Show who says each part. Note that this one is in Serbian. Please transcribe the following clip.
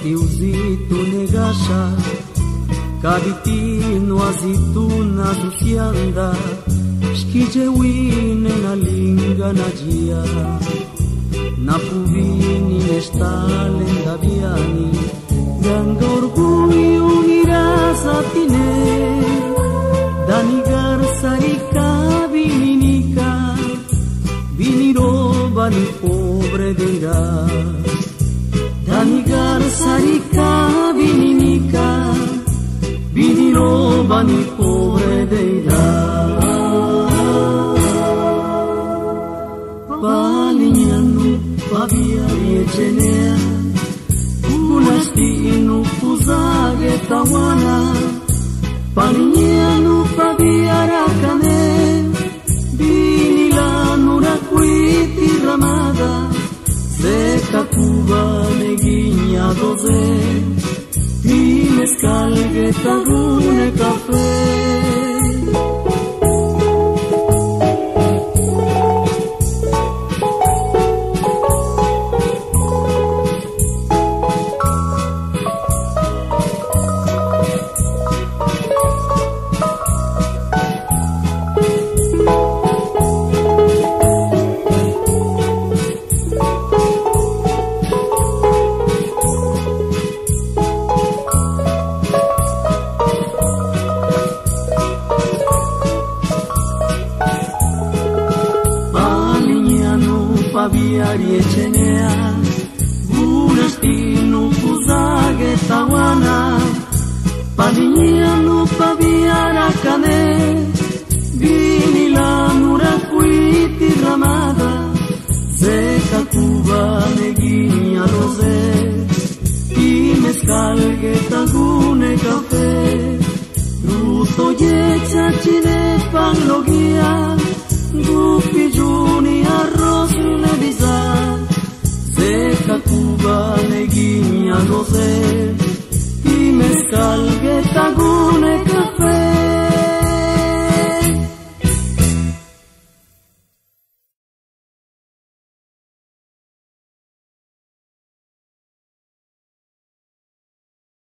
Speaker 1: Tiuzito negasha, kabitino azituna zucianda, shkijewine na linga na jia, na puvini nesta lenda viani, ganga orgulho irasatine, danigar sarika vininika, viniroba ni pobre deira. Danigar sarika vininika, viniroba ni pobre deira. Palignano paviari e cenea, unastino fusage tawana. Palignano paviara cane, vinilano raquiti ramada. Seca Cuba neguinha doze, e mezcal que tagune café. Paviari e cenea, bunestino fusage tawana. Palignano paviara cane, vinilano raquiti ramada. Seca Cuba neguinha rosé, e mezcal que tagune café. Luto yecha chine pan logia, gupi juni arroz nevisa. Seca Cuba neguinha rosé, e mezcal